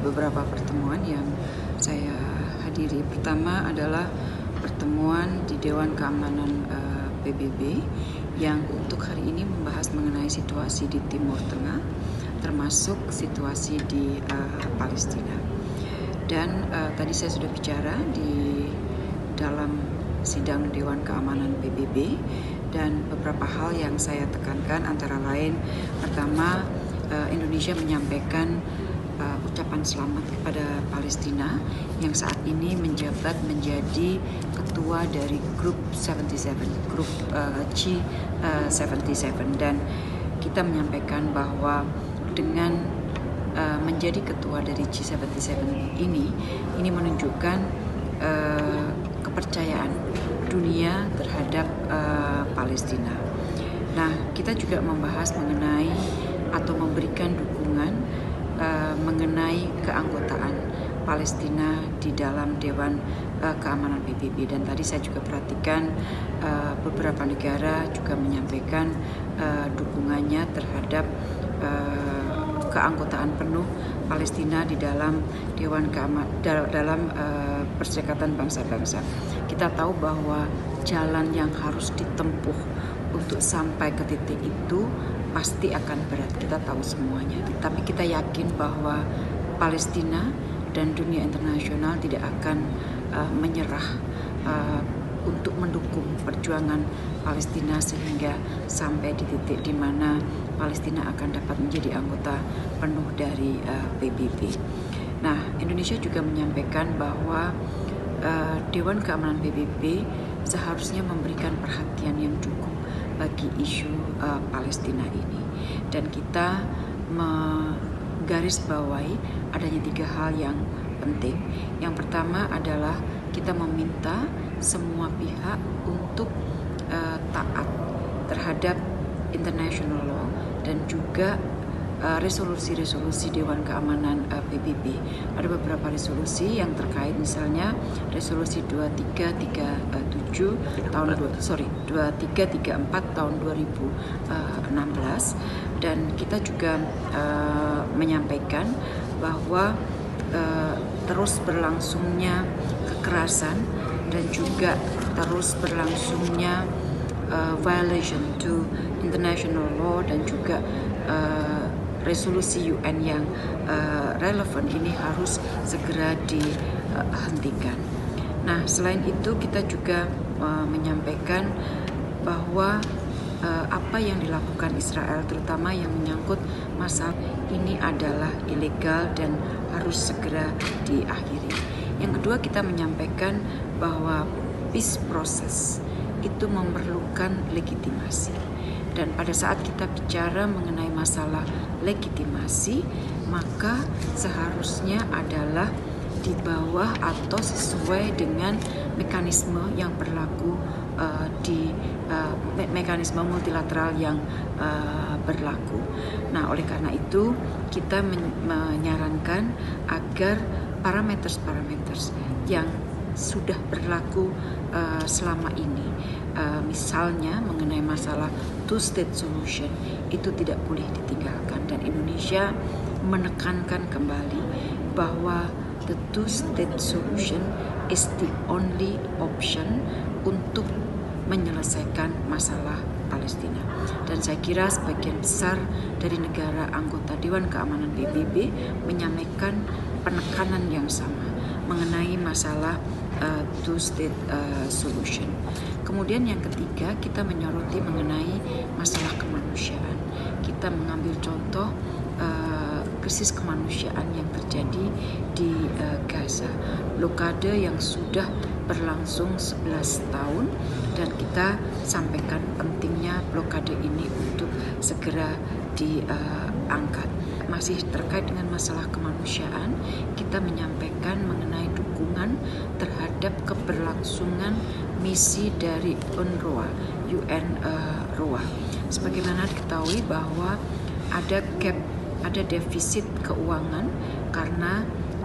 beberapa pertemuan yang saya hadiri. Pertama adalah pertemuan di Dewan Keamanan PBB yang untuk hari ini membahas mengenai situasi di Timur Tengah, termasuk situasi di Palestina. Dan tadi saya sudah bicara di dalam sidang Dewan Keamanan PBB, dan beberapa hal yang saya tekankan antara lain, pertama, Indonesia menyampaikan ucapan selamat kepada Palestina yang saat ini menjabat menjadi ketua dari grup 77, grup G77, dan kita menyampaikan bahwa dengan menjadi ketua dari G77 ini menunjukkan kepercayaan dunia terhadap Palestina. Nah, kita juga membahas mengenai atau memberikan dukungan mengenai keanggotaan Palestina di dalam Dewan Keamanan PBB, dan tadi saya juga perhatikan beberapa negara juga menyampaikan dukungannya terhadap keanggotaan penuh Palestina di dalam Dewan dalam Perserikatan Bangsa-Bangsa. Kita tahu bahwa jalan yang harus ditempuh untuk sampai ke titik itu pasti akan berat, kita tahu semuanya. Tapi kita yakin bahwa Palestina dan dunia internasional tidak akan menyerah untuk mendukung perjuangan Palestina sehingga sampai di titik di mana Palestina akan dapat menjadi anggota penuh dari PBB. Nah, Indonesia juga menyampaikan bahwa Dewan Keamanan PBB seharusnya memberikan perhatian yang cukup bagi isu Palestina ini, dan kita menggarisbawahi adanya 3 hal yang penting. Yang pertama adalah kita meminta semua pihak untuk taat terhadap international law dan juga resolusi-resolusi Dewan Keamanan PBB. Ada beberapa resolusi yang terkait, misalnya resolusi 2334 tahun 2016, dan kita juga menyampaikan bahwa terus berlangsungnya kekerasan dan juga terus berlangsungnya violation to international law dan juga resolusi UN yang relevan ini harus segera dihentikan. Nah, selain itu kita juga menyampaikan bahwa apa yang dilakukan Israel, terutama yang menyangkut masalah ini, adalah ilegal dan harus segera diakhiri. Yang kedua, kita menyampaikan bahwa peace process itu memerlukan legitimasi. Dan pada saat kita bicara mengenai masalah legitimasi, maka seharusnya adalah di bawah atau sesuai dengan mekanisme yang berlaku di mekanisme multilateral yang berlaku. Nah, oleh karena itu kita menyarankan agar parameter yang sudah berlaku selama ini, misalnya mengenai masalah two-state solution, itu tidak boleh ditinggalkan, dan Indonesia menekankan kembali bahwa the two-state solution is the only option untuk menyelesaikan masalah Palestina. Dan saya kira sebagian besar dari negara anggota Dewan Keamanan PBB menyampaikan penekanan yang sama mengenai masalah two-state solution. Kemudian yang ketiga, kita menyoroti mengenai masalah kemanusiaan. Kita mengambil contoh krisis kemanusiaan yang terjadi di Gaza, blokade yang sudah berlangsung 11 tahun, dan kita sampaikan pentingnya blokade ini untuk segera diangkat. Masih terkait dengan masalah kemanusiaan, kita menyampaikan mengenai dukungan terhadap keberlangsungan misi dari UNRWA, UNRWA. Sebagaimana diketahui bahwa ada gap, ada defisit keuangan karena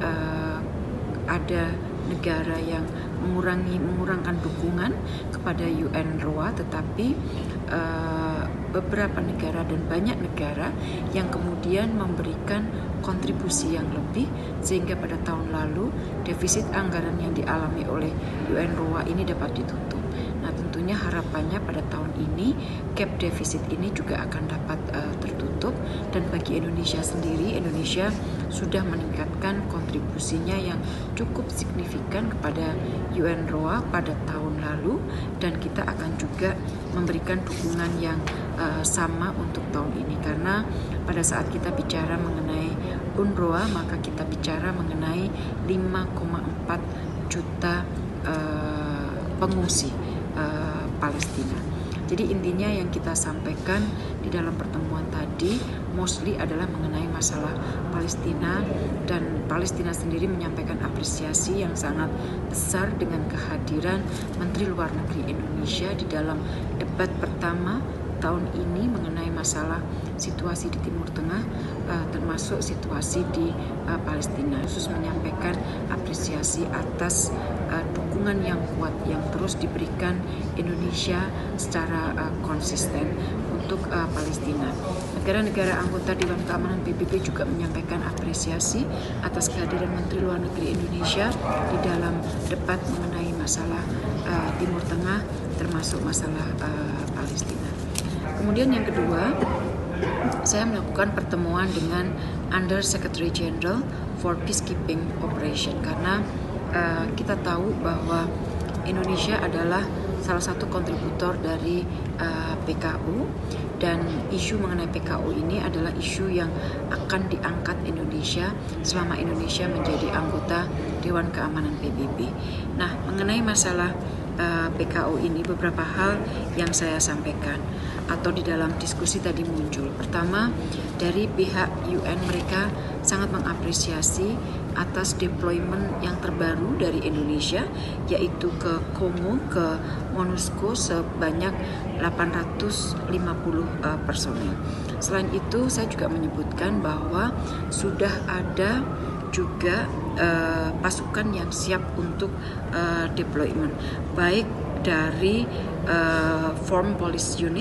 ada negara yang mengurangkan dukungan kepada UNRWA, tetapi beberapa negara dan banyak negara yang kemudian memberikan kontribusi yang lebih, sehingga pada tahun lalu defisit anggaran yang dialami oleh UNRWA ini dapat ditutup. Nah, tentunya harapannya pada tahun ini gap defisit ini juga akan dapat tertutup, dan bagi Indonesia sendiri, Indonesia sudah meningkatkan kontribusinya yang cukup signifikan kepada UNRWA pada tahun lalu, dan kita akan juga memberikan dukungan yang sama untuk tahun ini, karena pada saat kita bicara mengenai UNRWA maka kita bicara mengenai 5,4 juta pengungsi Palestina. Jadi intinya yang kita sampaikan di dalam pertemuan tadi mostly adalah mengenai masalah Palestina, dan Palestina sendiri menyampaikan apresiasi yang sangat besar dengan kehadiran Menteri Luar Negeri Indonesia di dalam debat pertama tahun ini mengenai masalah situasi di Timur Tengah, termasuk situasi di Palestina. Khusus menyampaikan apresiasi atas dukungan yang kuat yang terus diberikan Indonesia secara konsisten untuk Palestina. Negara-negara anggota Dewan Keamanan PBB juga menyampaikan apresiasi atas kehadiran Menteri Luar Negeri Indonesia di dalam debat mengenai masalah Timur Tengah, termasuk masalah Palestina. Kemudian yang kedua, saya melakukan pertemuan dengan Under Secretary General for Peacekeeping Operation, karena kita tahu bahwa Indonesia adalah salah satu kontributor dari PKU, dan isu mengenai PKU ini adalah isu yang akan diangkat Indonesia selama Indonesia menjadi anggota Dewan Keamanan PBB. Nah, mengenai masalah PKU ini beberapa hal yang saya sampaikan atau di dalam diskusi tadi muncul. Pertama, dari pihak UN mereka sangat mengapresiasi atas deployment yang terbaru dari Indonesia, yaitu ke Kongo, ke MONUSCO sebanyak 850 personil. Selain itu, saya juga menyebutkan bahwa sudah ada juga pasukan yang siap untuk deployment, baik dari Form Police Unit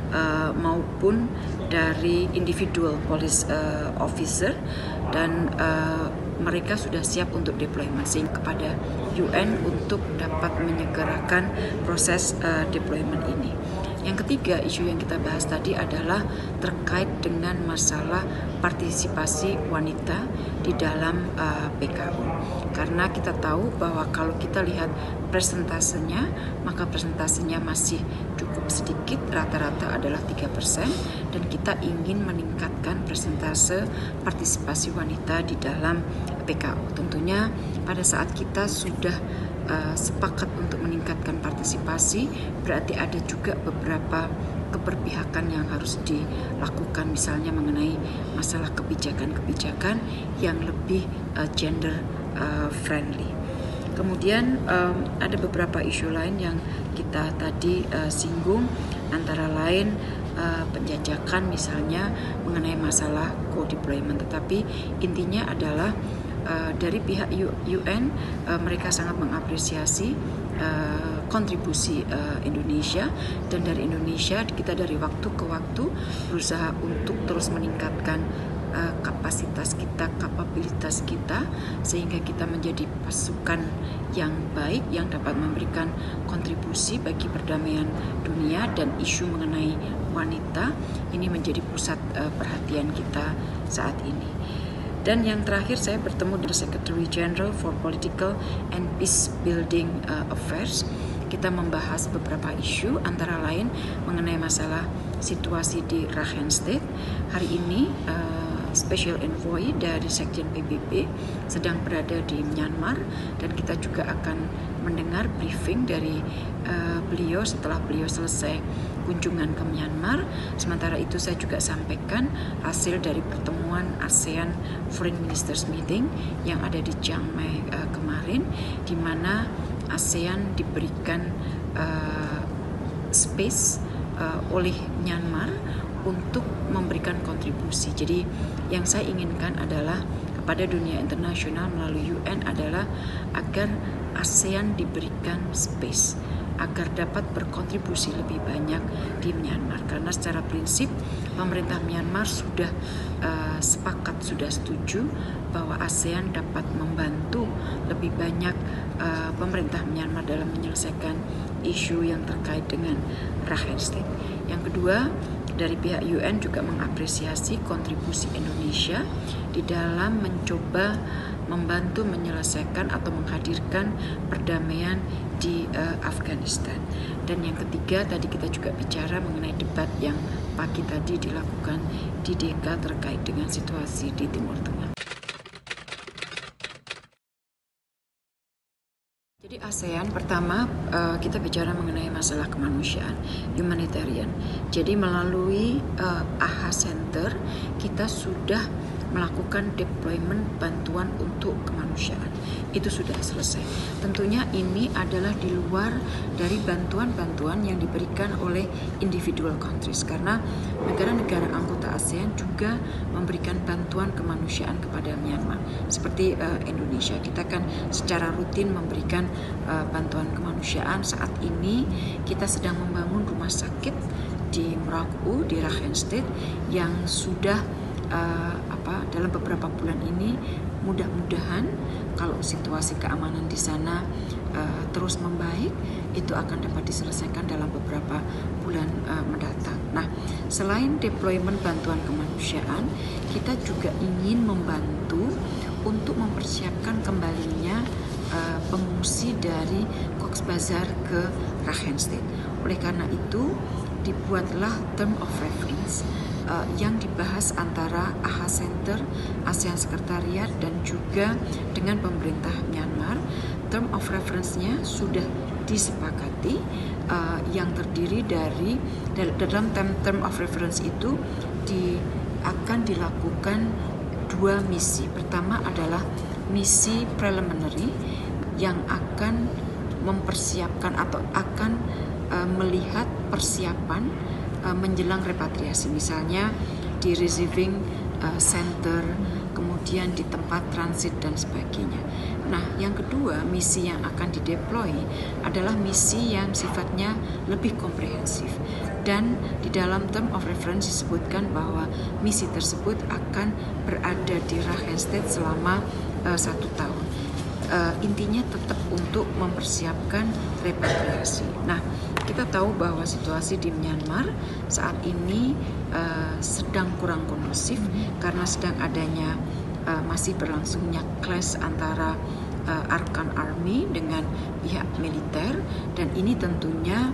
maupun dari individual police officer, dan mereka sudah siap untuk deployment sehingga kepada UN untuk dapat menyegerakan proses deployment ini. Yang ketiga, isu yang kita bahas tadi adalah terkait dengan masalah partisipasi wanita di dalam PKU. Karena kita tahu bahwa kalau kita lihat persentasenya, maka persentasenya masih cukup sedikit, rata-rata adalah 3%, dan kita ingin meningkatkan persentase partisipasi wanita di dalam PKU. Tentunya pada saat kita sudah sepakat untuk meningkatkan partisipasi, berarti ada juga beberapa keberpihakan yang harus dilakukan, misalnya mengenai masalah kebijakan-kebijakan yang lebih gender friendly. Kemudian ada beberapa isu lain yang kita tadi singgung, antara lain penjajakan misalnya mengenai masalah co-deployment, tetapi intinya adalah dari pihak UN mereka sangat mengapresiasi kontribusi Indonesia, dan dari Indonesia kita dari waktu ke waktu berusaha untuk terus meningkatkan kapasitas kita, kapabilitas kita, sehingga kita menjadi pasukan yang baik yang dapat memberikan kontribusi bagi perdamaian dunia, dan isu mengenai wanita ini menjadi pusat perhatian kita saat ini. Dan yang terakhir, saya bertemu dengan Secretary General for Political and Peace Building Affairs. Kita membahas beberapa isu, antara lain mengenai masalah situasi di Rakhine State. Hari ini Special Envoy dari Sekjen PBB sedang berada di Myanmar, dan kita juga akan mendengar briefing dari beliau setelah beliau selesai kunjungan ke Myanmar. Sementara itu saya juga sampaikan hasil dari pertemuan ASEAN Foreign Ministers Meeting yang ada di Chiang Mai kemarin, di mana ASEAN diberikan space oleh Myanmar untuk memberikan kontribusi. Jadi yang saya inginkan adalah kepada dunia internasional melalui UN adalah agar ASEAN diberikan space agar dapat berkontribusi lebih banyak di Myanmar. Karena karena secara prinsip pemerintah Myanmar sudah sudah setuju bahwa ASEAN dapat membantu lebih banyak pemerintah Myanmar dalam menyelesaikan isu yang terkait dengan Rakhine State. Yang kedua, dari pihak UN juga mengapresiasi kontribusi Indonesia di dalam mencoba membantu menyelesaikan atau menghadirkan perdamaian di Afghanistan. Dan yang ketiga, tadi kita juga bicara mengenai debat yang pagi tadi dilakukan di DK terkait dengan situasi di Timur Tengah. Jadi ASEAN pertama kita bicara mengenai masalah kemanusiaan, humanitarian. Jadi melalui AHA Center kita sudah melakukan deployment bantuan untuk kemanusiaan. Itu sudah selesai. Tentunya ini adalah di luar dari bantuan-bantuan yang diberikan oleh individual countries, karena negara-negara anggota ASEAN juga memberikan bantuan kemanusiaan kepada Myanmar. Seperti Indonesia, kita kan secara rutin memberikan bantuan kemanusiaan. Saat ini kita sedang membangun rumah sakit di Merauke, di Rakhine State, yang sudah dalam beberapa bulan ini mudah-mudahan kalau situasi keamanan di sana terus membaik, itu akan dapat diselesaikan dalam beberapa bulan mendatang. Nah, selain deployment bantuan kemanusiaan, kita juga ingin membantu untuk mempersiapkan kembalinya pengungsi dari Cox's Bazar ke Rakhine State. Oleh karena itu, dibuatlah term of reference yang dibahas antara AHA Center, ASEAN Sekretariat, dan juga dengan pemerintah Myanmar. Term of reference-nya sudah disepakati, yang terdiri dari dalam term of reference itu akan dilakukan 2 misi. Pertama adalah misi preliminary yang akan mempersiapkan atau akan melihat persiapan menjelang repatriasi, misalnya di receiving center, kemudian di tempat transit dan sebagainya. Nah, yang kedua, misi yang akan dideploy adalah misi yang sifatnya lebih komprehensif, dan di dalam term of reference disebutkan bahwa misi tersebut akan berada di Rakhine State selama 1 tahun. Intinya tetap untuk mempersiapkan repatriasi. Nah, kita tahu bahwa situasi di Myanmar saat ini sedang kurang kondusif karena sedang adanya masih berlangsungnya clash antara Arkan Army dengan pihak militer, dan ini tentunya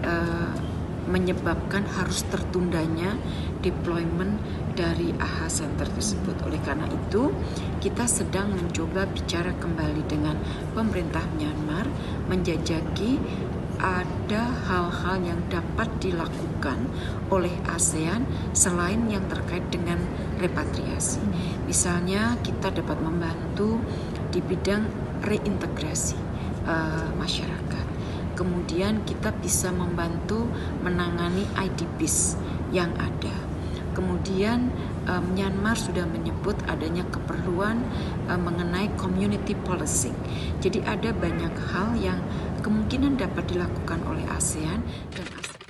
menyebabkan harus tertundanya deployment dari AHA Center tersebut. Oleh karena itu, kita sedang mencoba bicara kembali dengan pemerintah Myanmar, menjajaki ada hal-hal yang dapat dilakukan oleh ASEAN selain yang terkait dengan repatriasi. Misalnya kita dapat membantu di bidang reintegrasi masyarakat. Kemudian kita bisa membantu menangani IDPs yang ada. Kemudian Myanmar sudah menyebut adanya keperluan mengenai community policing. Jadi ada banyak hal yang kemungkinan dapat dilakukan oleh ASEAN dan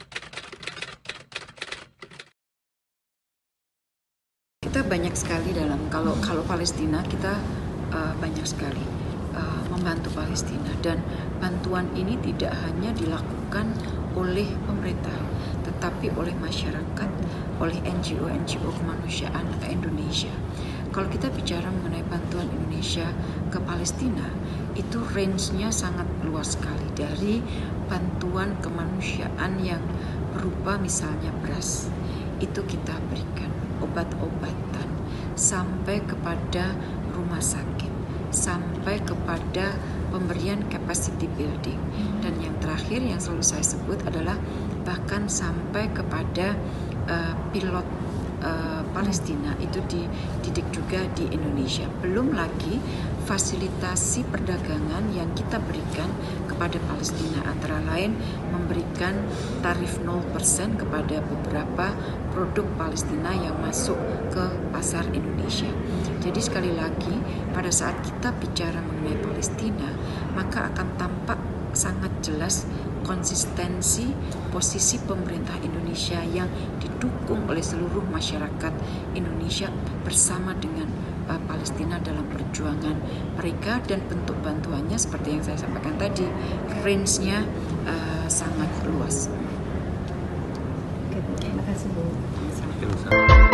kita banyak sekali dalam kalau Palestina kita banyak sekali membantu Palestina, dan bantuan ini tidak hanya dilakukan oleh pemerintah tetapi oleh masyarakat, oleh NGO kemanusiaan Indonesia. Kalau kita bicara mengenai bantuan Indonesia ke Palestina, itu range-nya sangat luas sekali, dari bantuan kemanusiaan yang berupa misalnya beras, itu kita berikan, obat-obatan, sampai kepada rumah sakit, sampai kepada pemberian capacity building, dan yang terakhir yang selalu saya sebut adalah bahkan sampai kepada pilot Palestina itu dididik juga di Indonesia. Belum lagi fasilitasi perdagangan yang kita berikan kepada Palestina, antara lain memberikan tarif 0% kepada beberapa produk Palestina yang masuk ke pasar Indonesia. Jadi sekali lagi, pada saat kita bicara mengenai Palestina, maka akan tampak sangat jelas konsistensi posisi pemerintah Indonesia yang didukung oleh seluruh masyarakat Indonesia bersama dengan Palestina dalam perjuangan mereka, dan bentuk bantuannya seperti yang saya sampaikan tadi, range-nya sangat luas. Oke, terima kasih Bu.